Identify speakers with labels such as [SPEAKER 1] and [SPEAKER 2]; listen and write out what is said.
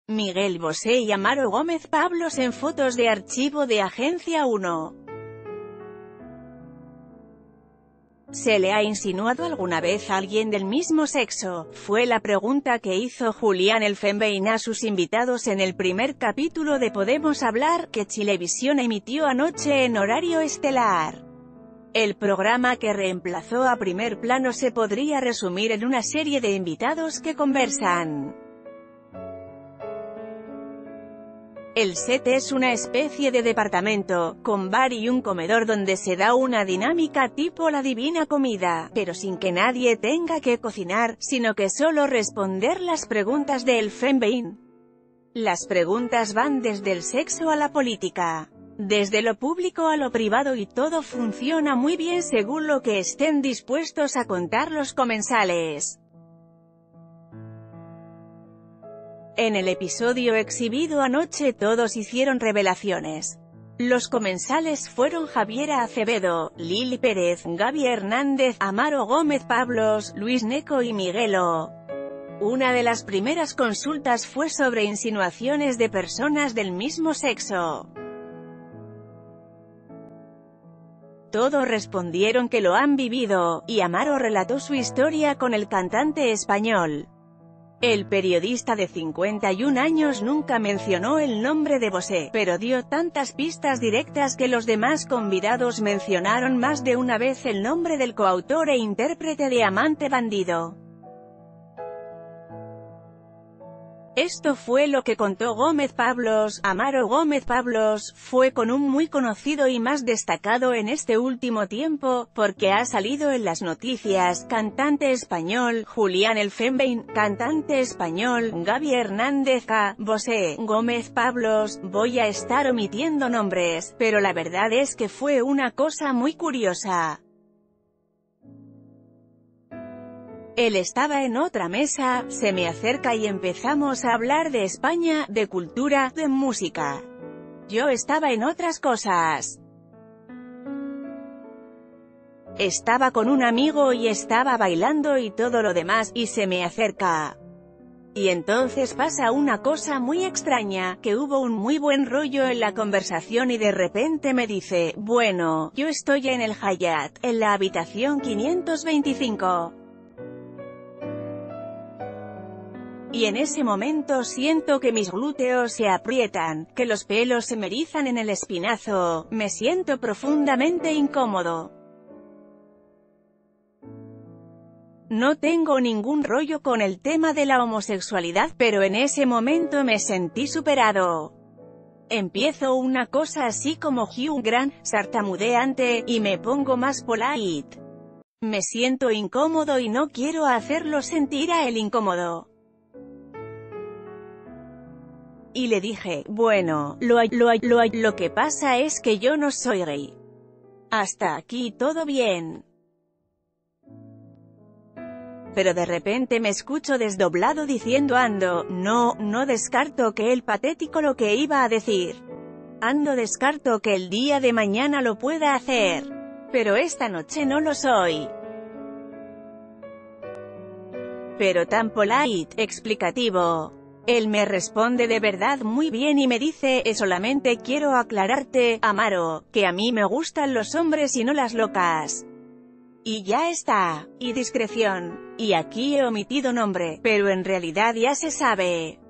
[SPEAKER 1] Miguel Bosé y Amaro Gómez Pablos en fotos de archivo de Agencia 1. ¿Se le ha insinuado alguna vez a alguien del mismo sexo? Fue la pregunta que hizo Julián Elfenbein a sus invitados en el primer capítulo de Podemos Hablar, que Chilevisión emitió anoche en horario estelar. El programa que reemplazó a Primer Plano se podría resumir en una serie de invitados que conversan. El set es una especie de departamento, con bar y un comedor donde se da una dinámica tipo La Divina Comida, pero sin que nadie tenga que cocinar, sino que solo responder las preguntas de Elfenbein. Las preguntas van desde el sexo a la política, desde lo público a lo privado, y todo funciona muy bien según lo que estén dispuestos a contar los comensales. En el episodio exhibido anoche todos hicieron revelaciones. Los comensales fueron Javiera Acevedo, Lili Pérez, Gaby Hernández, Amaro Gómez Pablos, Luis Gnecco y Miguelo. Una de las primeras consultas fue sobre insinuaciones de personas del mismo sexo. Todos respondieron que lo han vivido, y Amaro relató su historia con el cantante español. El periodista de 51 años nunca mencionó el nombre de Bosé, pero dio tantas pistas directas que los demás convidados mencionaron más de una vez el nombre del coautor e intérprete de Amante Bandido. Esto fue lo que contó Gómez Pablos. Amaro Gómez Pablos fue con un muy conocido y más destacado en este último tiempo, porque ha salido en las noticias, cantante español, Julián Elfenbein, cantante español, Gaby Hernández, Bosé, Gómez Pablos. Voy a estar omitiendo nombres, pero la verdad es que fue una cosa muy curiosa. Él estaba en otra mesa, se me acerca y empezamos a hablar de España, de cultura, de música. Yo estaba en otras cosas. Estaba con un amigo y estaba bailando y todo lo demás, y se me acerca. Y entonces pasa una cosa muy extraña, que hubo un muy buen rollo en la conversación y de repente me dice, bueno, yo estoy en el Hyatt, en la habitación 525. Y en ese momento siento que mis glúteos se aprietan, que los pelos se me erizan en el espinazo, me siento profundamente incómodo. No tengo ningún rollo con el tema de la homosexualidad, pero en ese momento me sentí superado. Empiezo una cosa así como Hugh Grant, tartamudeante, y me pongo más polite. Me siento incómodo y no quiero hacerlo sentir a él incómodo. Y le dije, bueno, lo que pasa es que yo no soy gay. Hasta aquí todo bien. Pero de repente me escucho desdoblado diciendo no descarto que el patético lo que iba a decir. Descarto que el día de mañana lo pueda hacer. Pero esta noche no lo soy. Pero tan polite, explicativo. Él me responde de verdad muy bien y me dice, solamente quiero aclararte, Amaro, que a mí me gustan los hombres y no las locas. Y ya está. Y discreción. Y aquí he omitido nombre, pero en realidad ya se sabe.